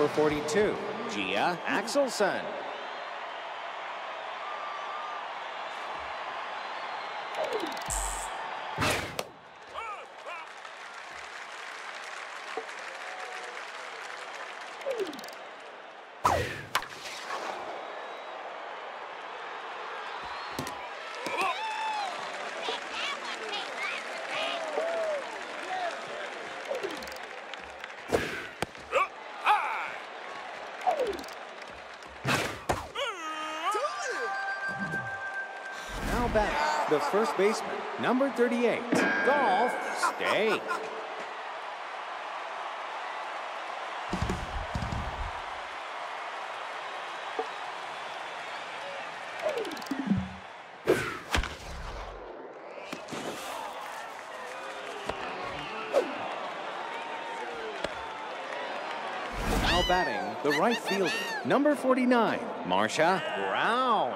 number 42, Gia Axelson. Now back, the first baseman, number 38, Golf State. Now batting, the right fielder, number 49, Marsha Brown.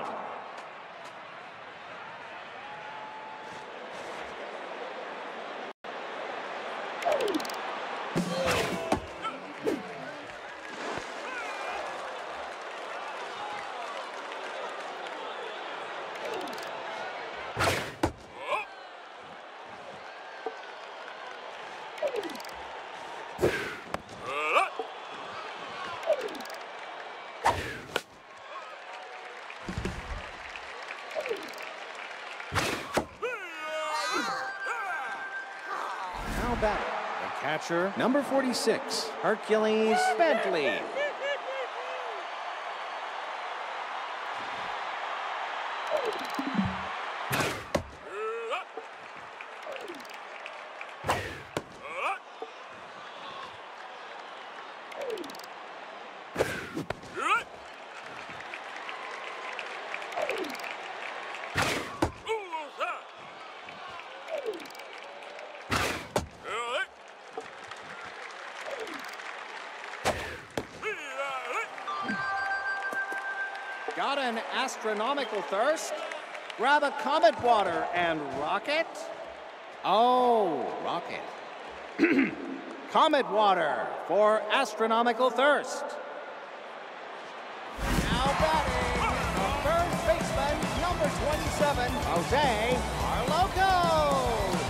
Now batting, the catcher, number 46, Hercules Bentley. Got an astronomical thirst? Grab a Comet water and rocket? Oh, rocket. Comet water for astronomical thirst. Now batting, the first baseman, number 27, Jose Arloco.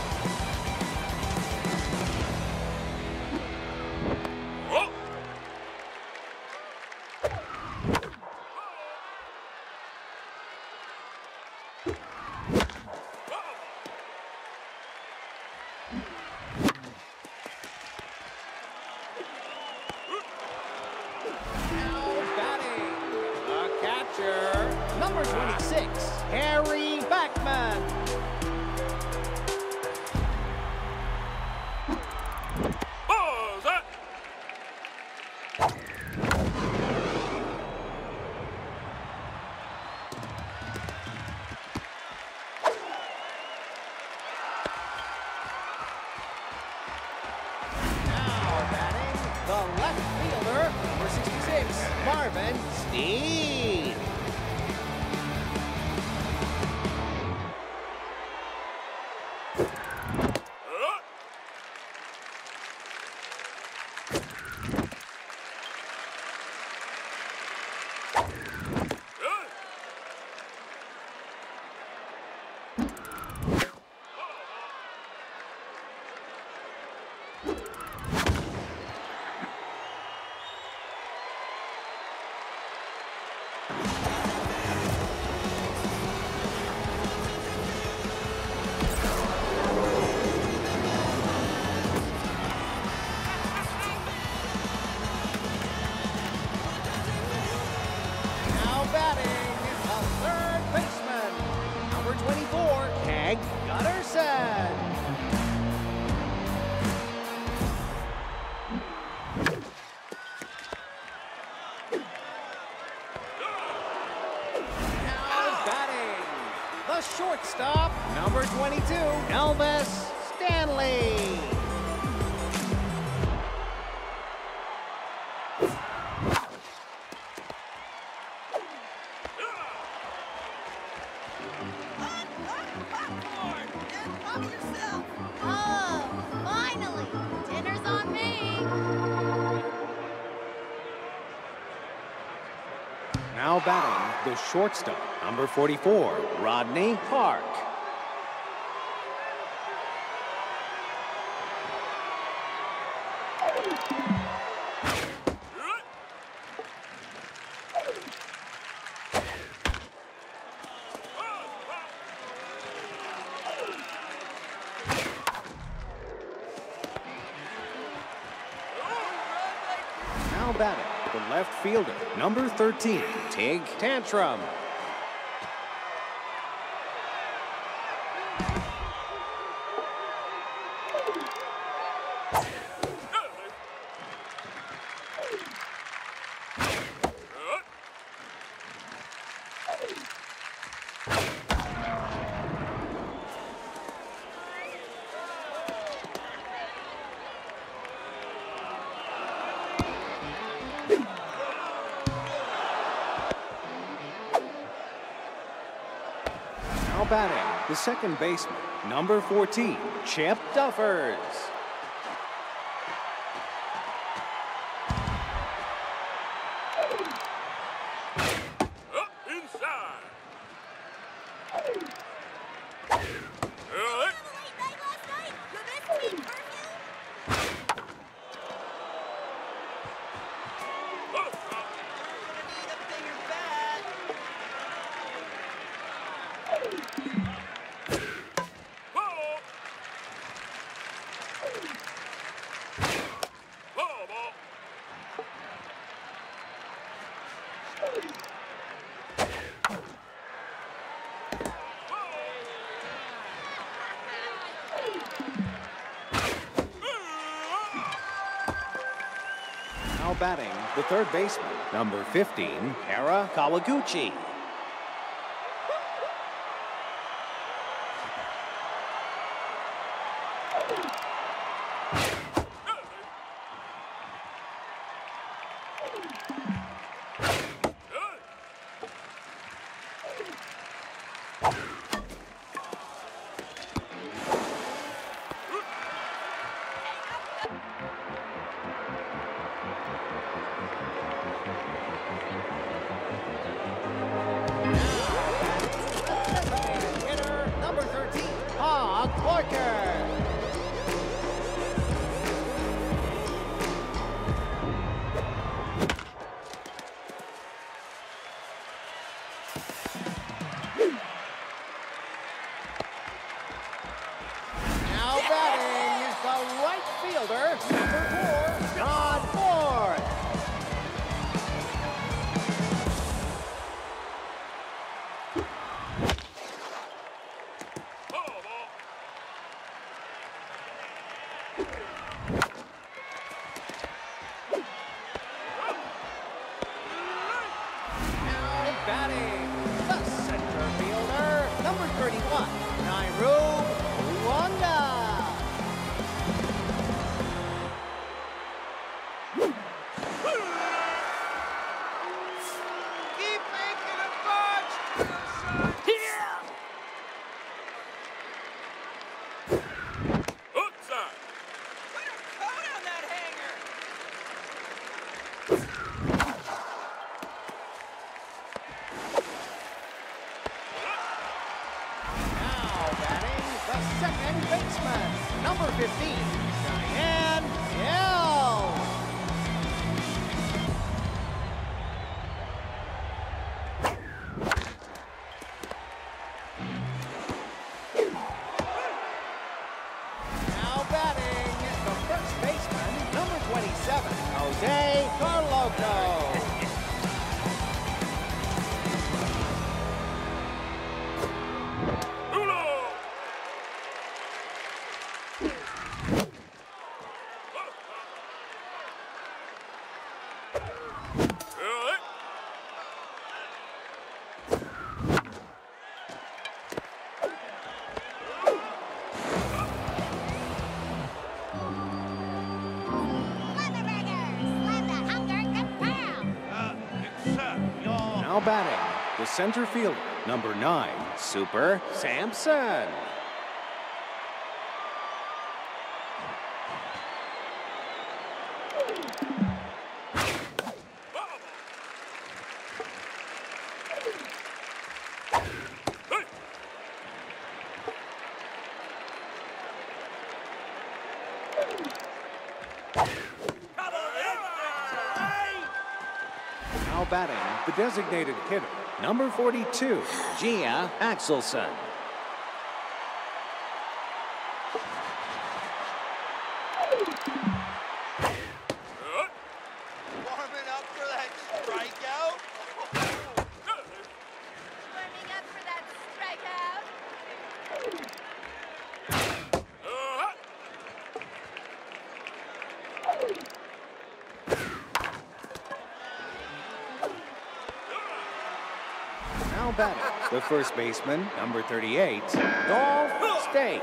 Number 26, Harry Backman. Now batting, the left fielder, number 66, Marvin Steen. Batting, the third baseman, number 24, Keg Gutterson. Now batting, the shortstop, number 22, Elvis Stanley. Now batting the shortstop, number 44, Rodney Park. Now batting the left fielder, number 13, Tig Tantrum. Now batting the second baseman, number 14, Chip Duffers. Inside. Now batting the third baseman, number 15, Kara Kawaguchi. Hitter, number 13, Hog Parker. Now batting the right fielder, number 4, Rod Ford. Now batting the center fielder, number 31, Nairu Wanda. Keep making a bunch. Outside. Put a coat on that hanger! Now batting the second baseman, number 15, Diane Hill. Now batting the first baseman, number 27, Jose Carloco. Now batting the center fielder, number 9, Super Sampson. Now batting, the designated hitter, number 42, Gia Axelson. Warming up for that strikeout. Warming up for that strikeout. Now batting, the first baseman, number 38, Dolph Stake.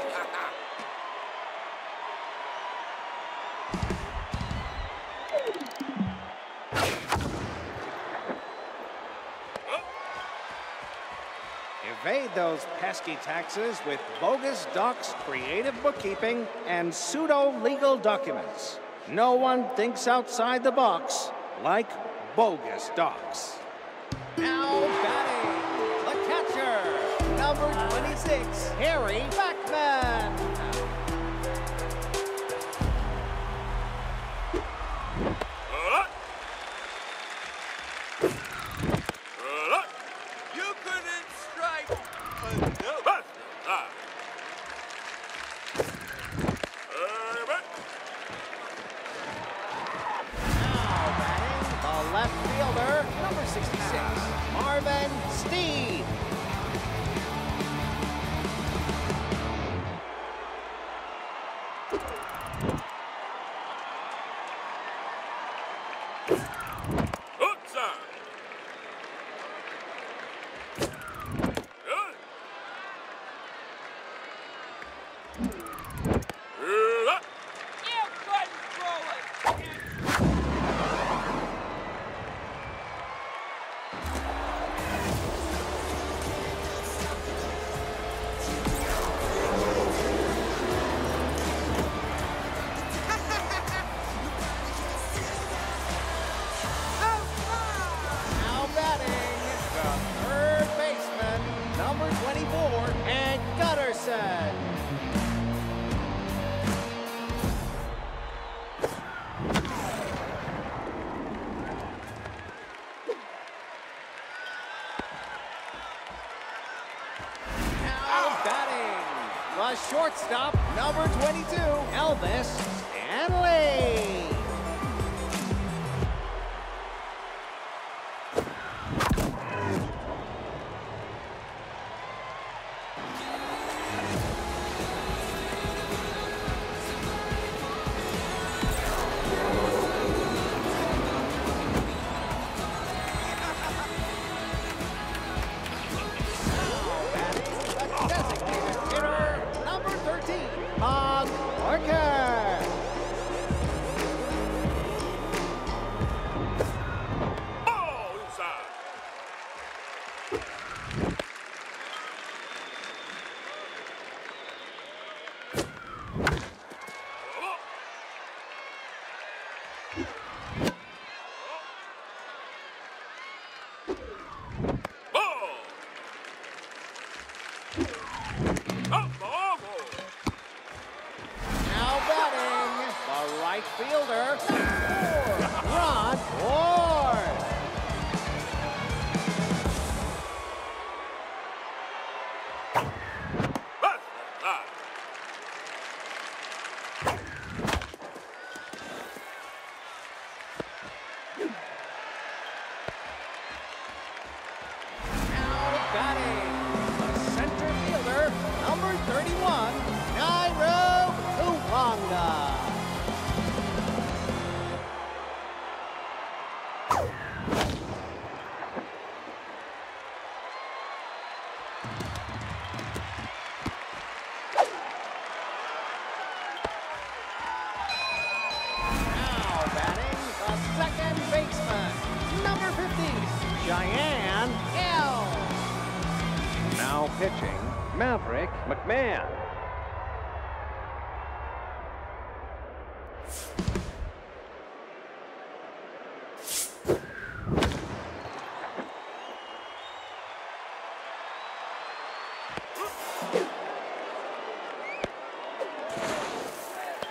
Evade those pesky taxes with bogus docs, creative bookkeeping, and pseudo-legal documents. No one thinks outside the box like bogus docs. Now batting, the catcher, number 26, Harry Backman. You couldn't strike enough. Now batting, the left fielder, number 66, Marvin Steve. You couldn't throw it. Now batting, the third baseman, number 24, Ed Gutterson. Now batting, the shortstop, number 22, Elvis Stanley. The designated hitter, number 13, Bob Parker. Now batting, the right fielder, number 4, Ron Ward. Now batting, the center fielder, number 31, Nairo Uwanga. Now batting, the second baseman, number 50, Cheyenne L. Now pitching, Maverick McMahon.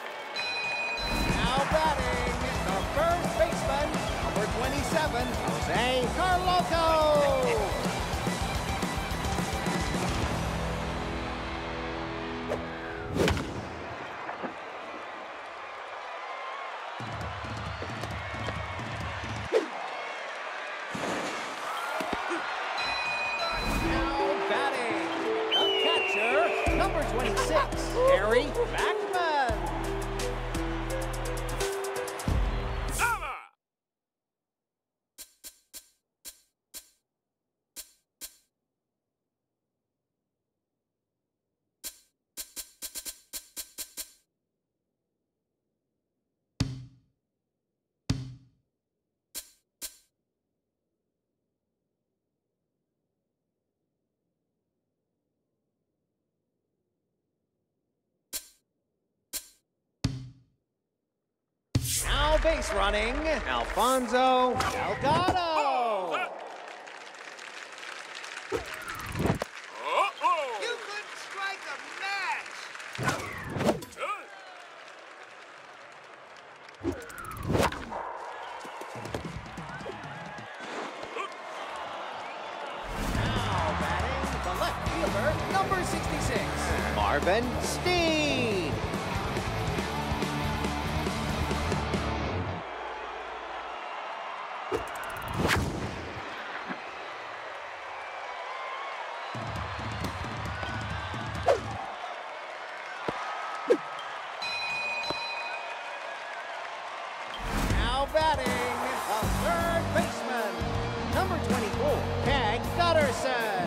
Now batting, the first baseman, number 27, Jose Say Carloco! Now batting, the catcher, number 26, Harry Backman. Now base running, Alfonso Delgado. You couldn't strike a match! Now batting, the left fielder, number 66, Marvin Steen. Now batting, a third baseman, number 24, Peg Gutterson.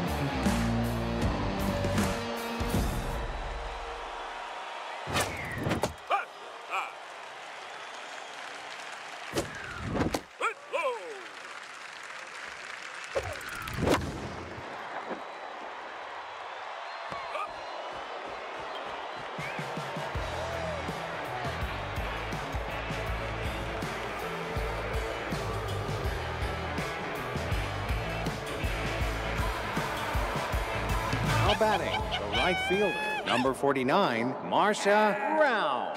Now batting, the right fielder, number 49, Marcia Brown.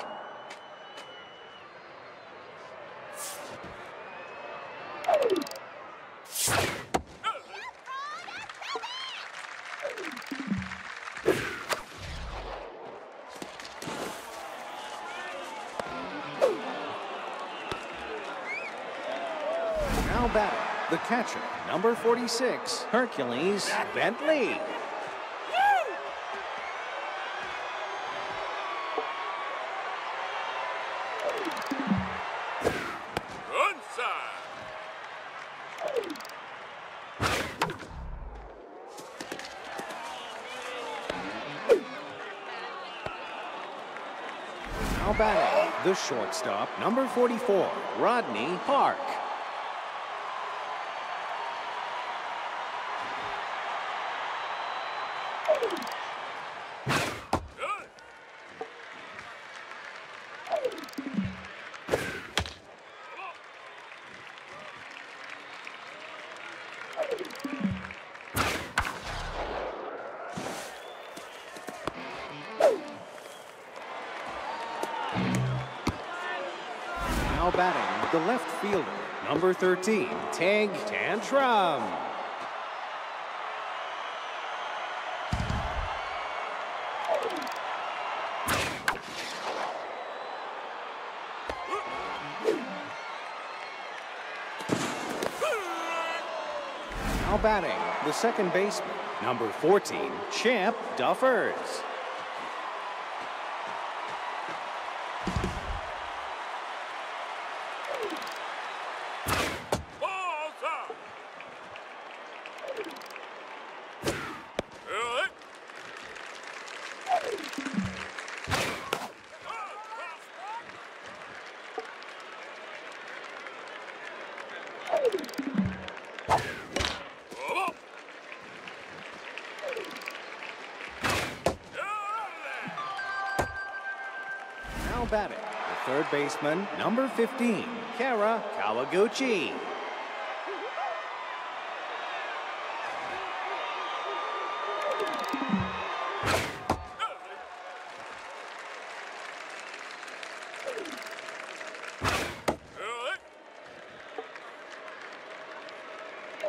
Now batting, the catcher, number 46, Hercules Bentley. Now batting, the shortstop, number 44, Rodney Park. Now batting, the left fielder, number 13, Tag Tantrum. Now batting, the second baseman, number 14, Champ Duffers. Now batting, the third baseman, number 15, Kara Kawaguchi.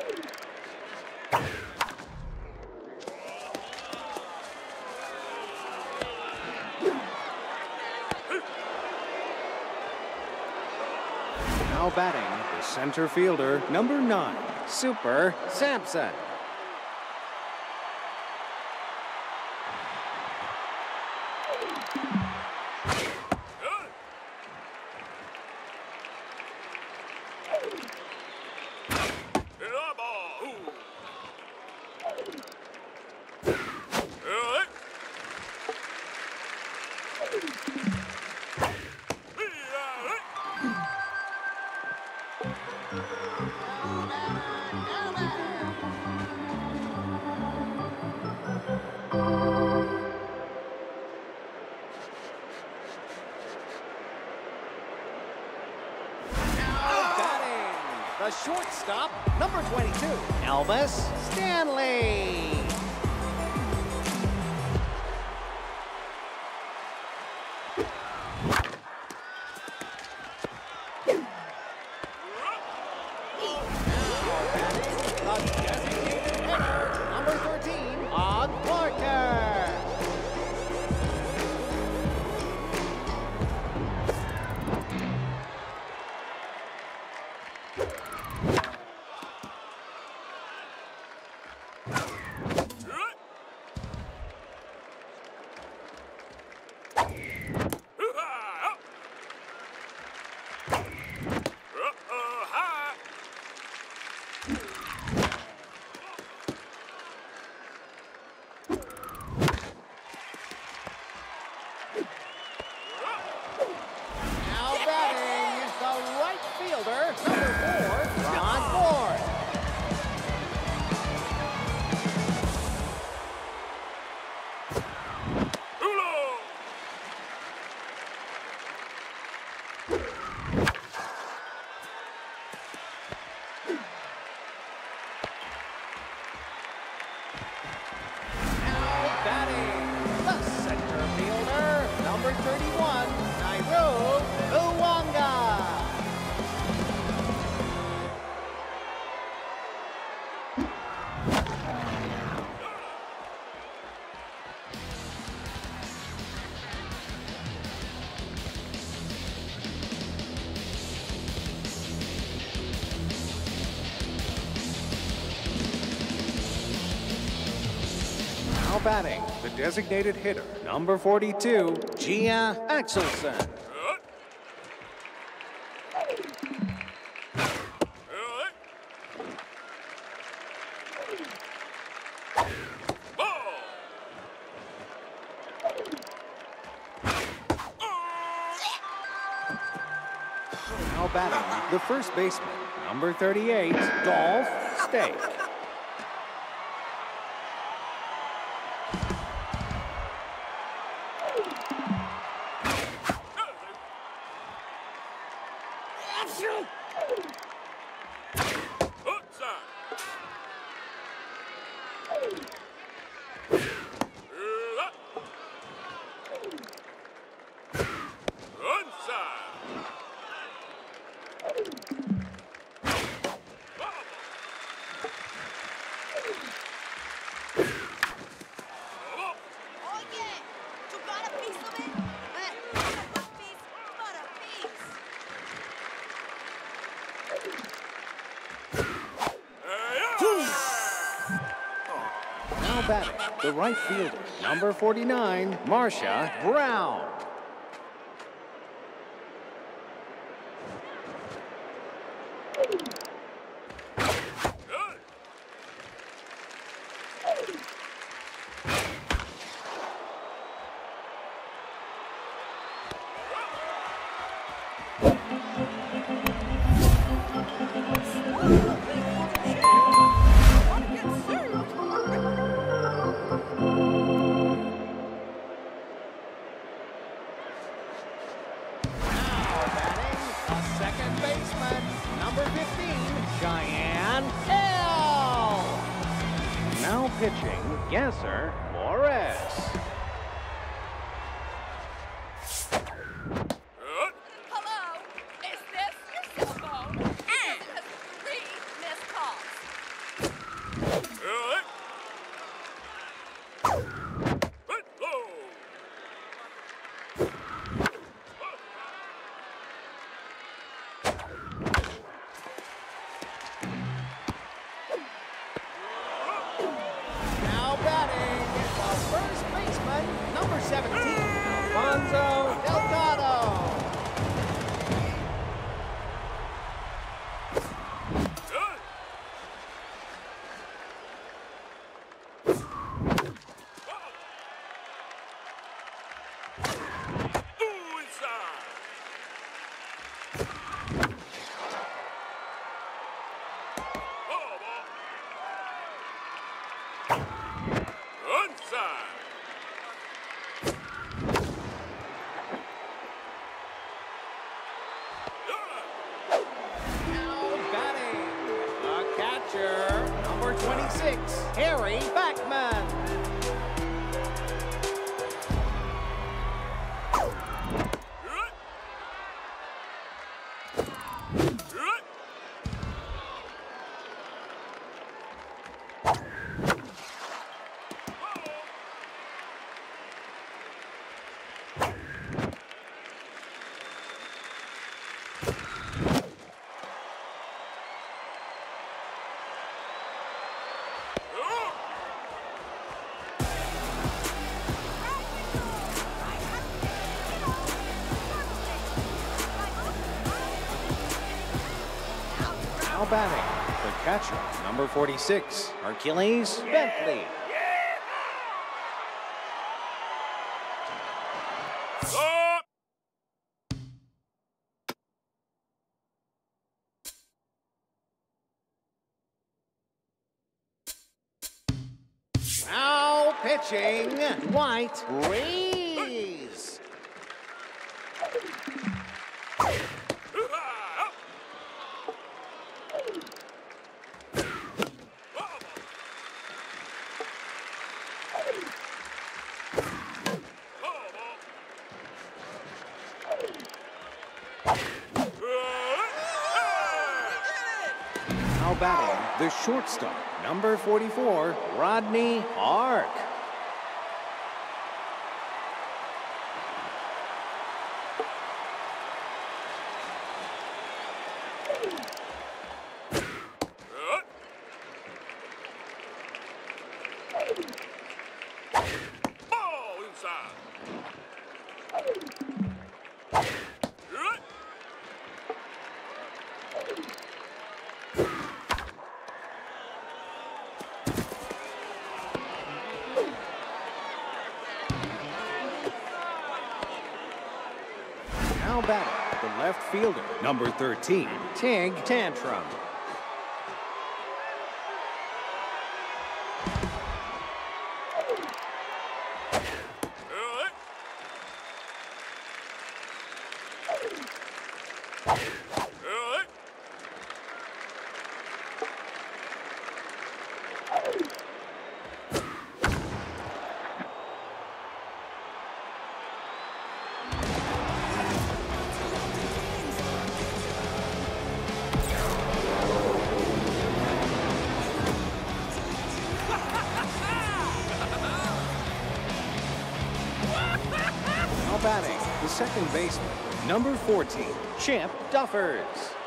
Now batting, the center fielder, number 9, Super Sampson. The shortstop, number 22, Elvis Stanley. The designated hitter, number 13, Og Parker. Number 4, John Ford. Now batting, the center fielder, number 31, Nairo Uwanga. Now batting, the designated hitter, number 42, Gia Axelson. Now batting, the first baseman, number 38, Dolph Stake. Now batting, the right fielder, number 49, Marcia Brown. Now pitching, Gasser Flores. Hello? Is this your cell phone? It has 3 missed calls. Number 17, Alfonso Delgado. Number 26, Harry Backman. Now batting, the catcher, number 46, Hercules Bentley. Now pitching, White Reese. Now batting, the shortstop, number 44, Rodney Park. Now batting, the left fielder, number 13, Tig Tantrum. Now batting, the second baseman, number 14, Chip Duffers.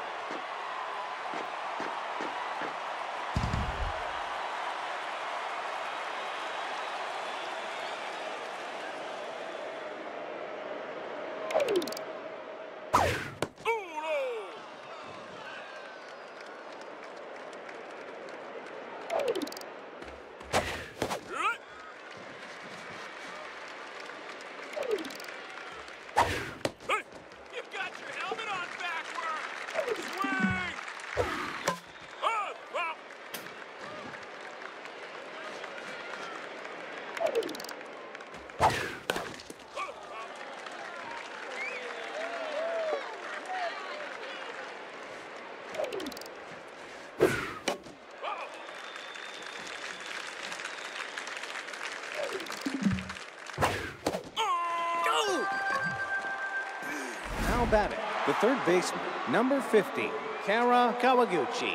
Now batting, the third baseman, number 50, Kara Kawaguchi.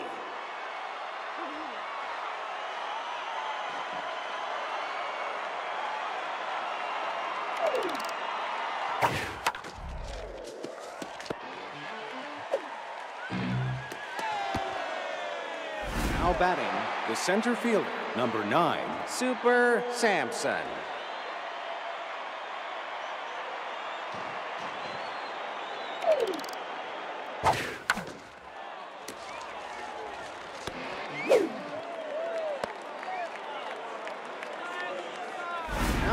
Now batting, the center fielder, number 9, Super Sampson.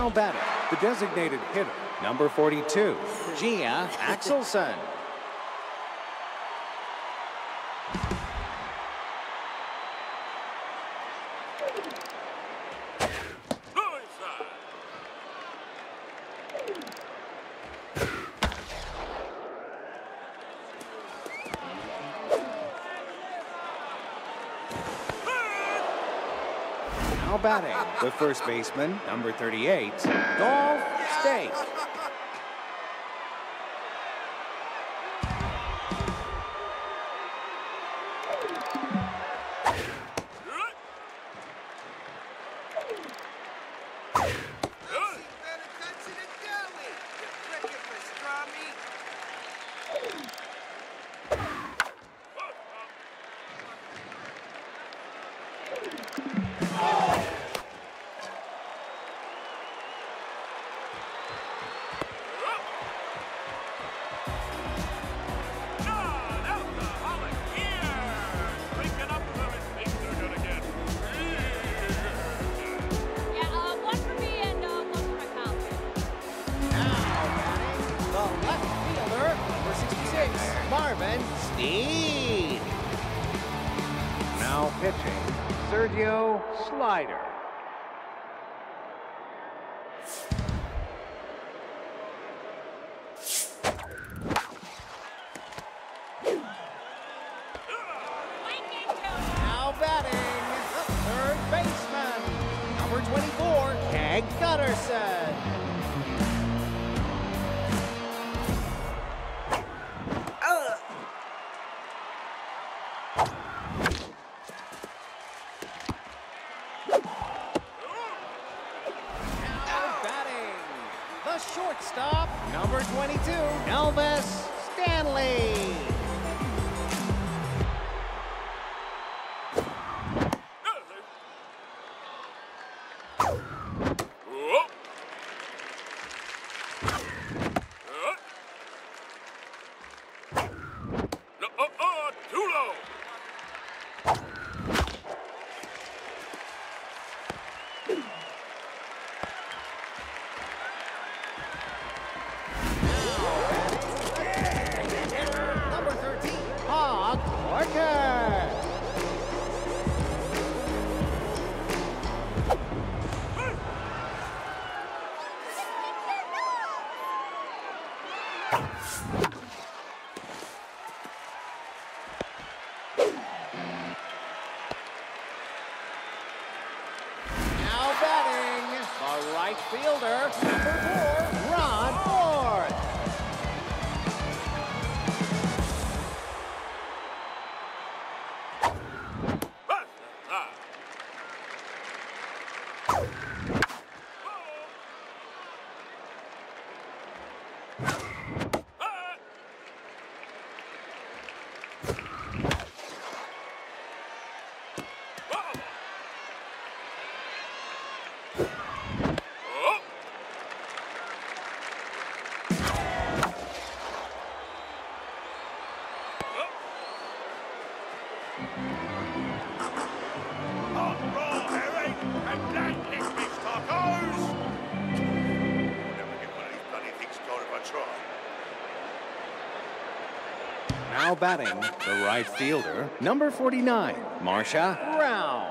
Now batting, the designated hitter, number 42, Gia Axelson. Now batting, the first baseman, number 38, Dolph Stake. Steve. Now pitching, Sergio Slider. Now batting, the third baseman, number 24, Keg Gutterson. The shortstop, number 22, Elvis Stanley. Now batting, the right fielder, number 4, Ron Ford. Now batting, the right fielder, number 49, Marcia Brown.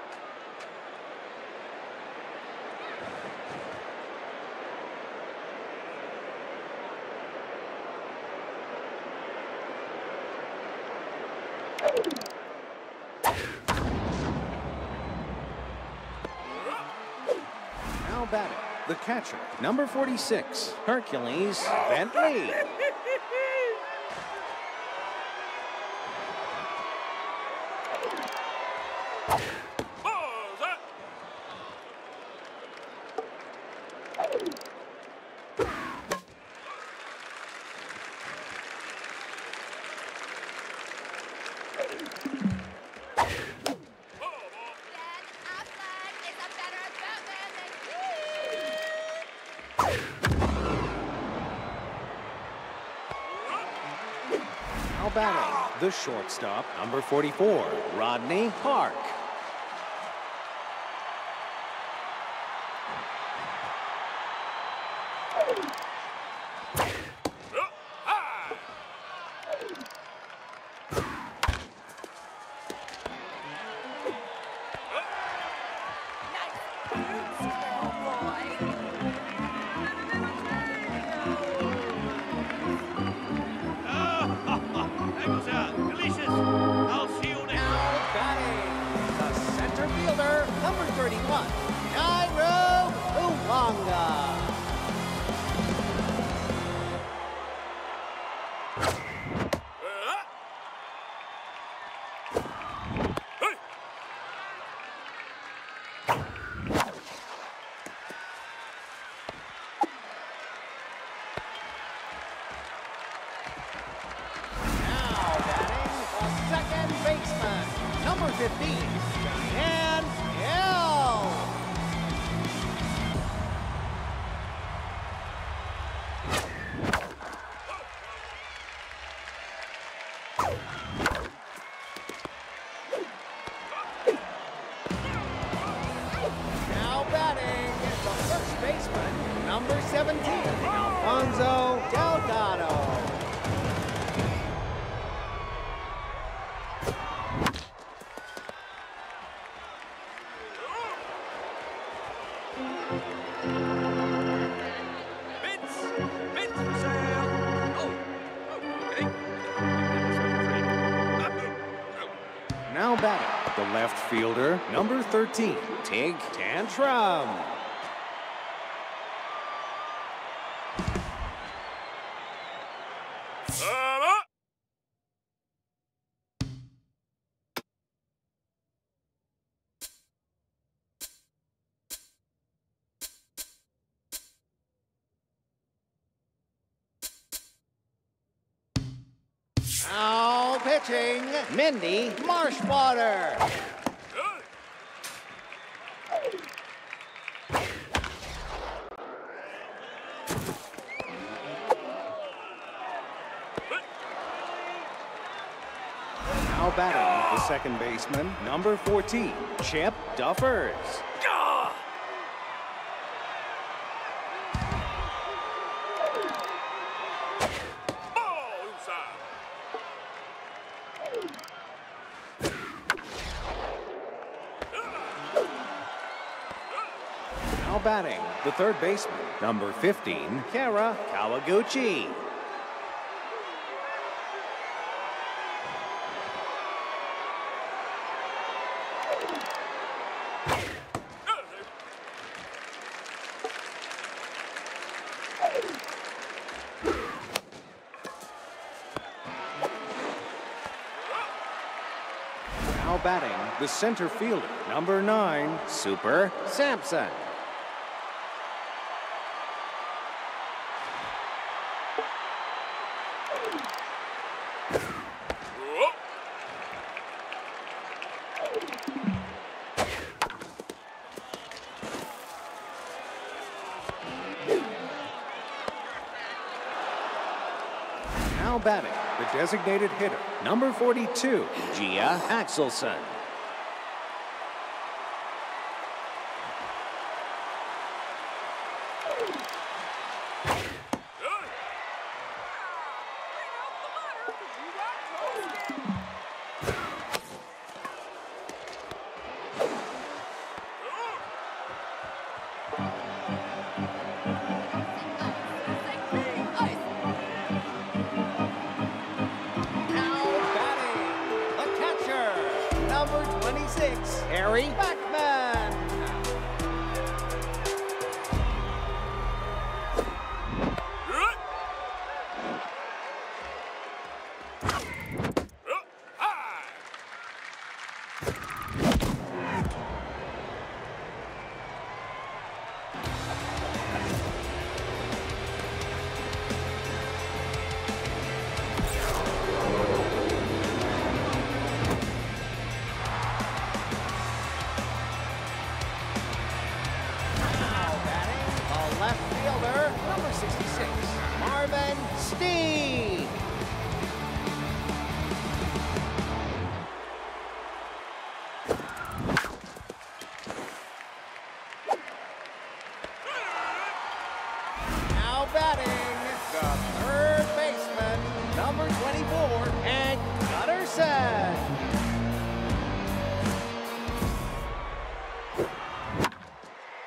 Now batting, the catcher, number 46, Hercules Bentley. Now batting, the shortstop, number 44, Rodney Park. That goes out. Delicious. I'll see you next Now batting, the center fielder, number 31, Nairo Uwanga. Second baseman, number 15, Diane Hill. Now batting, the first baseman, number 17, Alfonso Delgado. Bids for sale. Oh, okay. Now batting, the left fielder, number 13, Tig Tantrum. Now pitching, Mindy Marshwater. Now batting, the second baseman, number 14, Chip Duffers. Now batting, the third baseman, number 15, Kara Kawaguchi. Now batting, the center fielder, number 9, Super Sampson. Now batting, the designated hitter, number 42, Gia Axelson. Number 26, Harry Backman. Left fielder, number 66, Marvin Steve. Now batting, the third baseman, number 24, Hank Gutterson.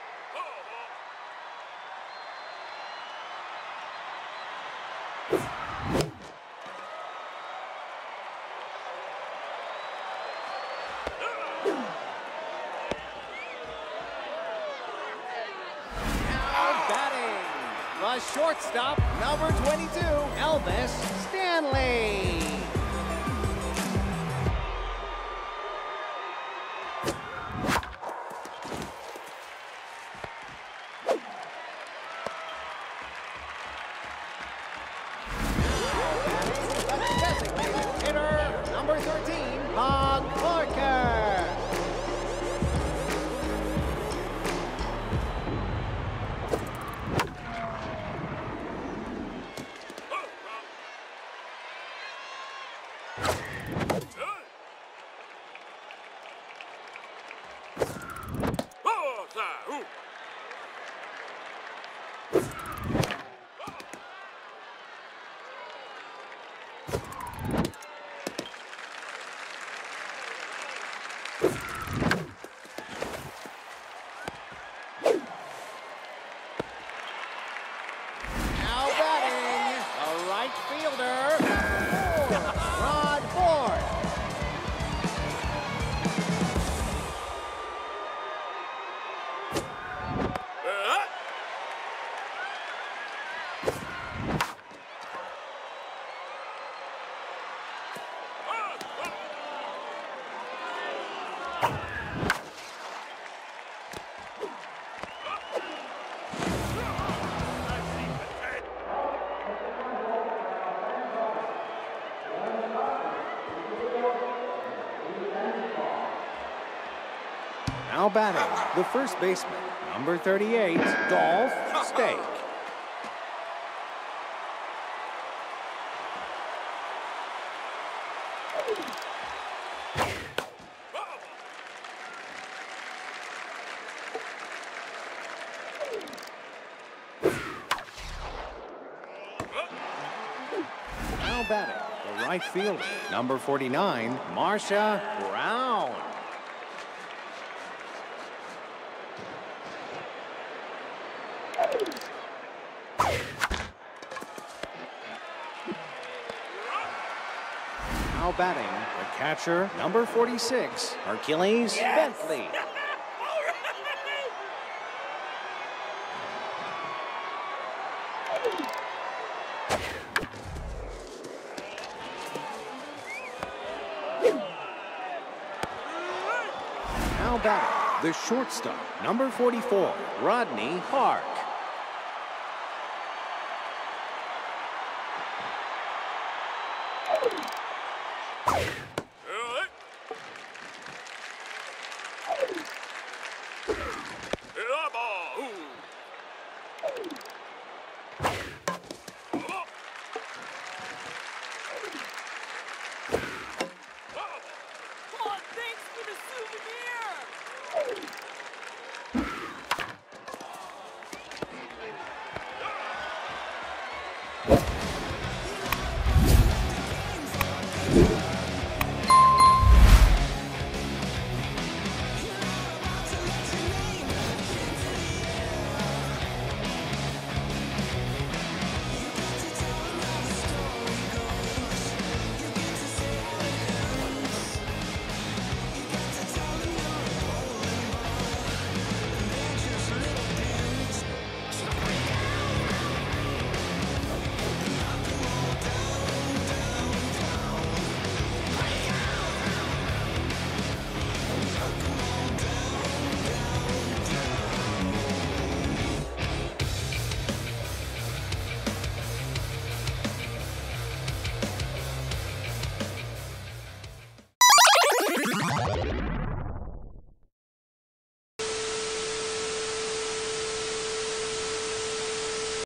The shortstop, number 22, Elvis Stanley. the designated hitter, number 13, Bob Parker. Now batting, the right fielder, Rod Ford. Now batting, the first baseman, number 38, Dolph Stake. Now batting, the right fielder, number 49, Marcia Brown. Now batting, the catcher, number 46, Hercules Bentley. Now batting, the shortstop, number 44, Rodney Park. Oh, thanks for the souvenir!